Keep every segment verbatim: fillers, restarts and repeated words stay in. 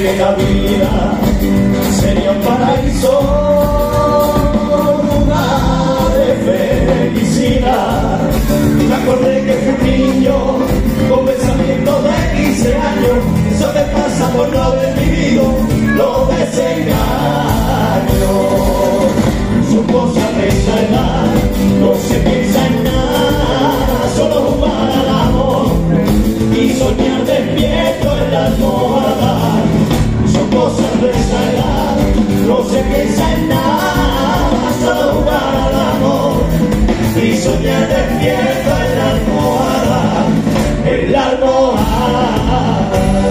que la vida sería un paraíso, un lugar de felicidad. Me acordé que fui un niño con pensamiento de quince años. Eso te pasa por no haber vivido los desengaños. Son cosas de esa edad, no se piensa en nada, solo jugar al amor y soñar despierto en la almohada. Son cosas de esa edad, no se piensa en nada, solo jugar al amor y soñar despierto en la almohada, en la almohada.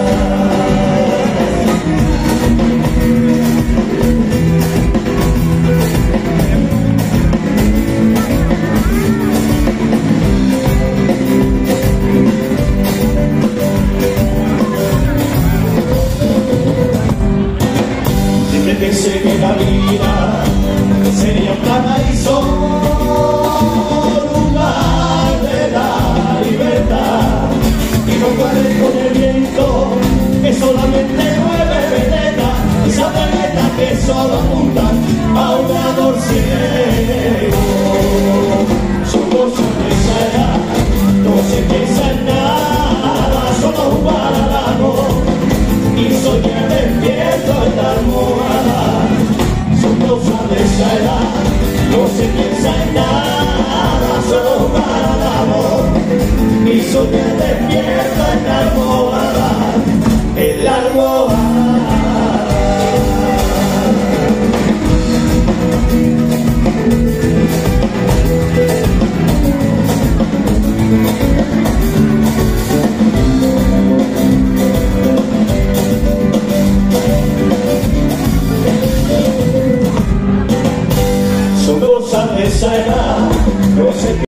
Pensé que la vida sería un paraíso, lugar de la libertad, y no correr con el viento que solamente mueve veredas, esas veredas que solo apuntan a un creador ciego. Son cosas de esa edad, no se piensa en nada, solo jugar al amor y soñar despierto en la almohada. Son cosas de esa edad, no se piensa en nada, solo jugar al amor y soñar despierto en la almohada.